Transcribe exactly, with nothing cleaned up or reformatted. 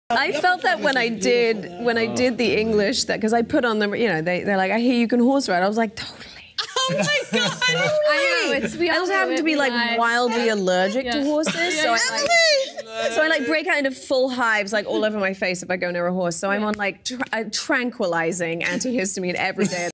I felt that when I did when I did the English, that because I put on the, you know, they they're like, I hear you can horse ride. I was like, totally. Oh my god! I know. It's, we I also happen to be like live. wildly allergic Yeah. to horses, so I like, so I like break out into full hives like all over my face if I go near a horse. So I'm on like tra- uh, tranquilizing antihistamine every day.